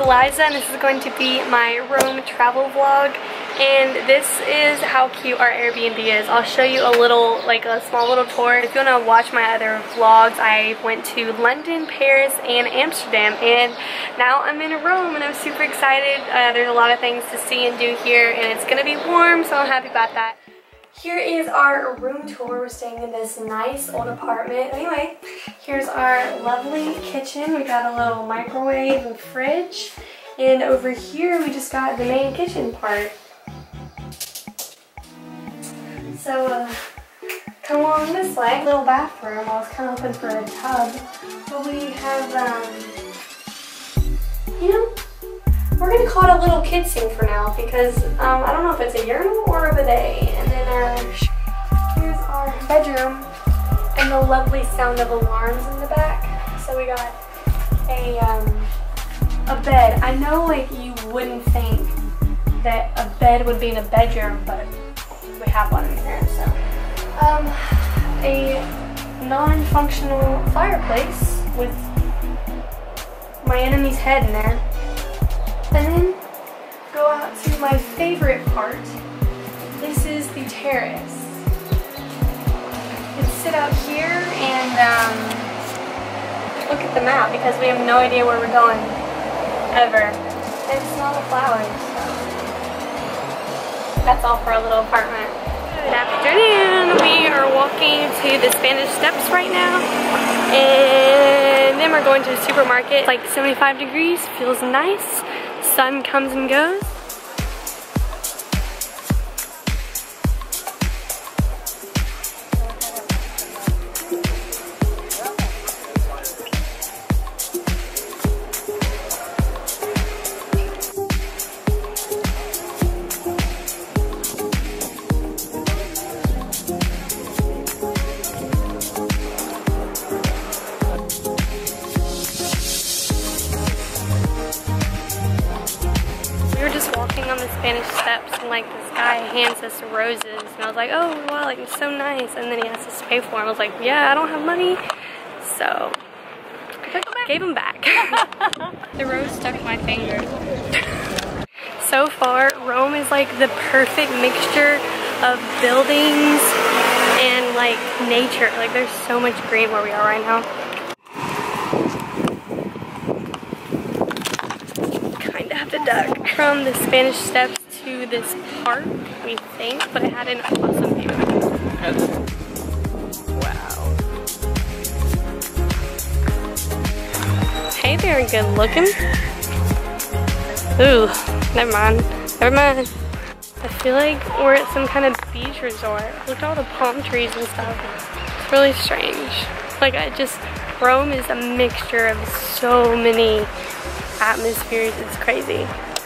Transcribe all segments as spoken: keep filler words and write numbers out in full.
Eliza, and this is going to be my Rome travel vlog. And this is how cute our Airbnb is. I'll show you a little, like a small little tour. If you want to watch my other vlogs, I went to London, Paris, and Amsterdam, and now I'm in Rome, and I'm super excited. Uh, there's a lot of things to see and do here, and it's gonna be warm, so I'm happy about that. Here is our room tour. We're staying in this nice old apartment. Anyway, here's our lovely kitchen. We got a little microwave and fridge, and over here we just got the main kitchen part. So, uh, come along this way. Little bathroom. I was kind of hoping for a tub. But we have, um, you know, we're going to call it a little kid sink for now because um, I don't know if it's a urinal or a bidet. And then our, here's our bedroom and the lovely sound of alarms in the back. So we got a, um, a bed. I know, like, you wouldn't think that a bed would be in a bedroom, but we have one in here. So, um, a non-functional fireplace with my enemy's head in there. And then go out to my favorite part. This is the terrace. You can sit out here and um, look at the map because we have no idea where we're going, ever. And smell the flowers. That's all for our little apartment. Good afternoon. We are walking to the Spanish Steps right now. And then we're going to the supermarket. It's like seventy-five degrees, feels nice. Sun comes and goes. Walking on the Spanish Steps, and like this guy hands us roses, and I was like, oh wow, like it's so nice. And then he asked us to pay for them. I was like, yeah, I don't have money, so gave him back. The rose stuck in my finger. So far, Rome is like the perfect mixture of buildings and like nature. Like there's so much green where we are right now. Kinda have to duck. From the Spanish Steps to this park, we think, but it had an awesome view. Wow. Hey there, good looking. Ooh, never mind. Never mind. I feel like we're at some kind of beach resort. Look at all the palm trees and stuff. It's really strange. Like I just, Rome is a mixture of so many atmospheres. It's crazy.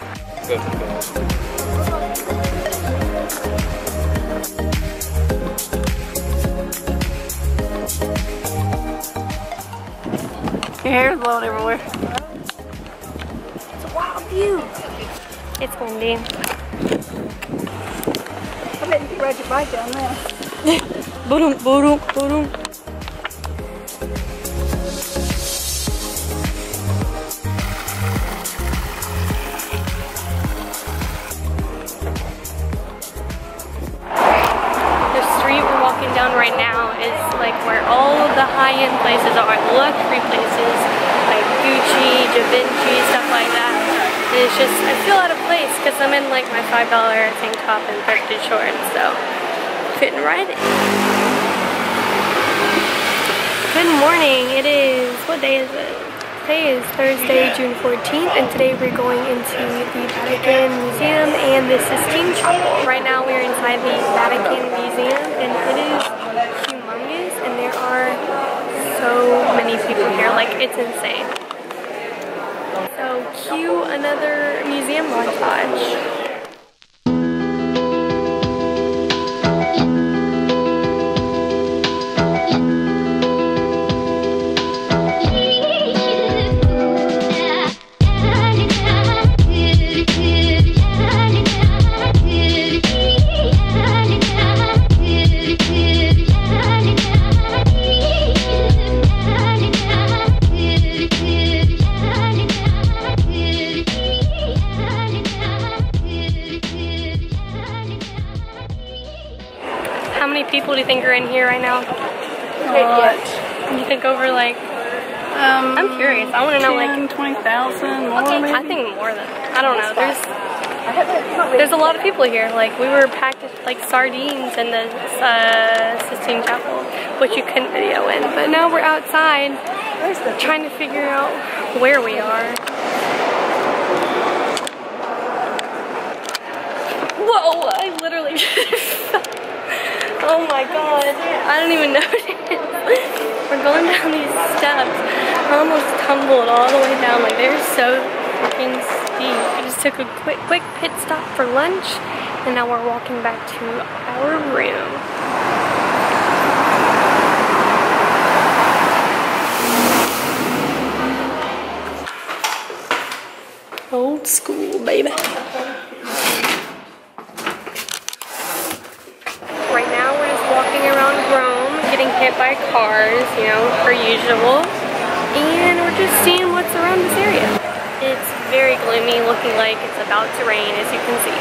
Your hair is blowing everywhere. It's a wild view. It's windy. I bet you could ride your bike down there. Boom, boom, boom. Down right now is like where all of the high-end places are, luxury places like Gucci, Givenchy, stuff like that. And it's just, I feel out of place because I'm in like my five dollar tank top and thrifted shorts, so fitting right in. Good morning. It is, what day is it? Today is Thursday, June fourteenth, and today we're going into the Vatican Museum and the Sistine Chapel. Right now we're inside the Vatican Museum, and it is humongous, and there are so many people here, like it's insane. So cue another museum montage. people do you think are in here right now? What? You think over like, Um, I'm curious. I want to know like twenty thousand more maybe? I think more than, I don't know. There's there's a lot of people here. Like we were packed like sardines in the uh, Sistine Chapel, which you couldn't video in. But now we're outside trying to figure out where we are. Whoa! I literally oh my god! I don't even notice. We're going down these steps. I almost tumbled all the way down. Like they're so freaking steep. We just took a quick, quick pit stop for lunch, and now we're walking back to our room. Old school, baby. Right now we're just walking around Rome, getting hit by cars, you know, per usual. And we're just seeing what's around this area. It's very gloomy, looking like it's about to rain, as you can see.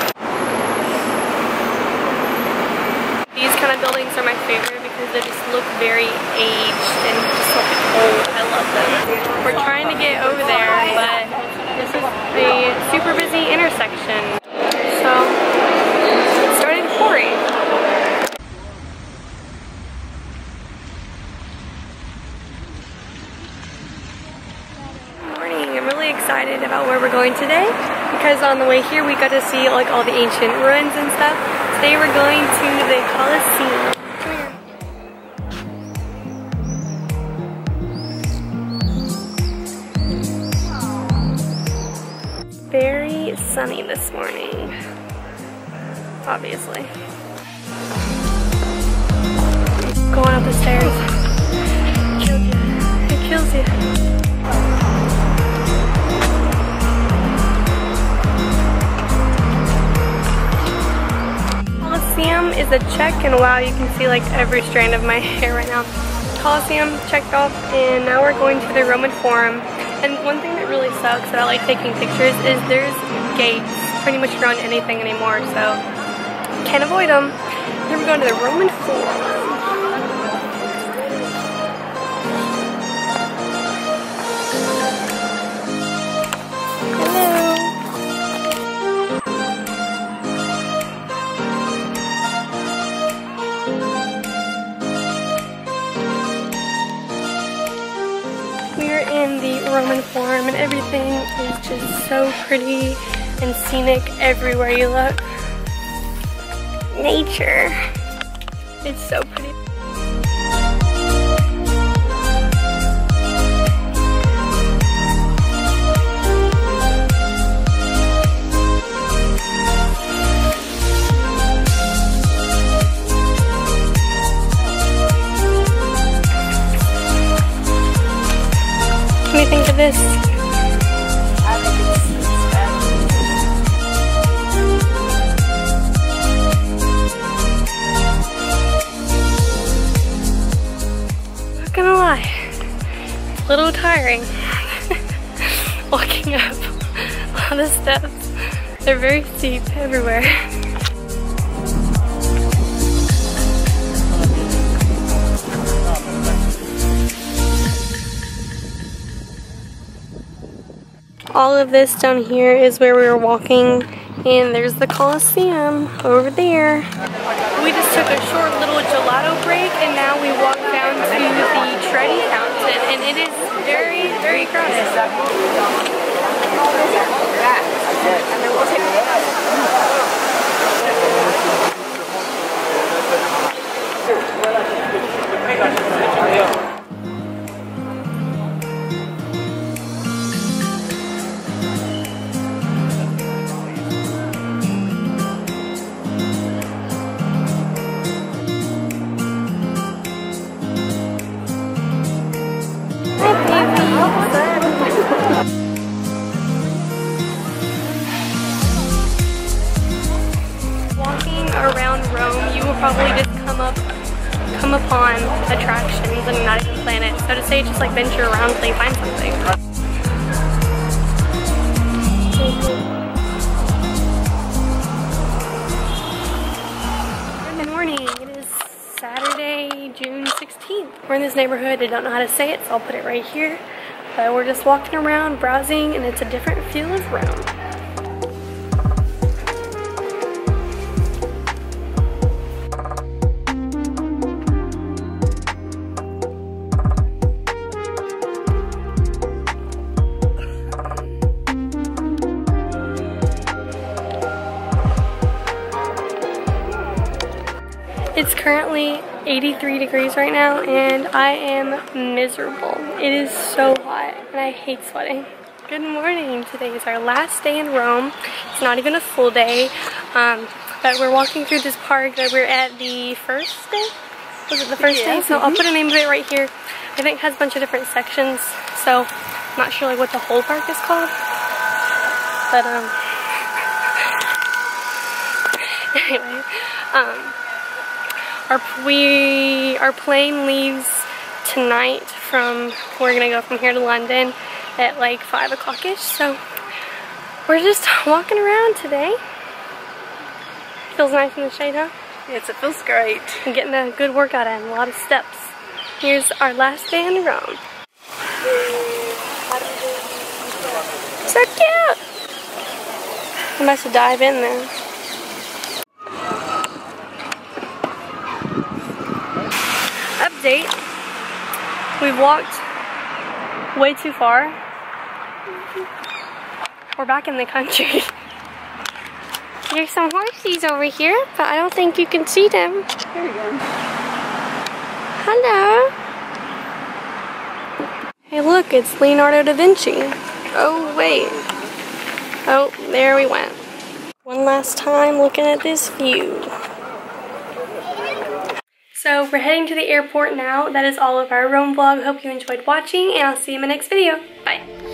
These kind of buildings are my favorite because they just look very aged and just look old. I love them. We're trying to get over there, but this is a super busy intersection. So, it started pouring. Excited about where we're going today because on the way here we got to see like all the ancient ruins and stuff. Today we're going to the Colosseum. Come here. Very sunny this morning, obviously. Going up the stairs. It kills you. It kills you. Colosseum is a check, and wow, you can see like every strand of my hair right now. Colosseum checked off, and now we're going to the Roman Forum. And one thing that really sucks about like taking pictures is there's gates pretty much around anything anymore, so can't avoid them. Then we're going to the Roman Forum. In the Roman Forum, and everything is just so pretty and scenic everywhere you look. Nature. It's so pretty. What do you think of this? I think it's, it's bad. Not gonna lie, it's a little tiring walking up all the steps. They're very steep everywhere. All of this down here is where we were walking, and there's the Colosseum over there. We just took a short little gelato break, and now we walk down to the Trevi Fountain, and it is very, very crowded. Walking around Rome, you will probably just come up, come upon attractions and not even plan it. So to say, just like venture around until you find something. Good morning. It is this neighborhood. I don't know how to say it, so I'll put it right here. But we're just walking around, browsing, and it's a different feel of Rome. It's currently eighty-three degrees right now and I am miserable. It is so hot and I hate sweating. Good morning. Today is our last day in Rome. It's not even a full day, um, but we're walking through this park that we're at the first day. Was it the first yeah, day? So mm-hmm. I'll put a name of it right here. I think it has a bunch of different sections, so I'm not sure like what the whole park is called. But um, anyway, um. Our, we, our plane leaves tonight from, we're gonna go from here to London at like five o'clock-ish, so we're just walking around today. Feels nice in the shade, huh? Yes, it feels great. I'm getting a good workout in, a lot of steps. Here's our last day in Rome. So cute! I'm about to dive in there. Update. We've walked way too far. We're back in the country. There's some horsies over here, but I don't think you can see them. There you go. Hello. Hey look, it's Leonardo da Vinci. Oh wait. Oh, there we went. One last time looking at this view. So we're heading to the airport now. That is all of our Rome vlog. Hope you enjoyed watching, and I'll see you in my next video. Bye.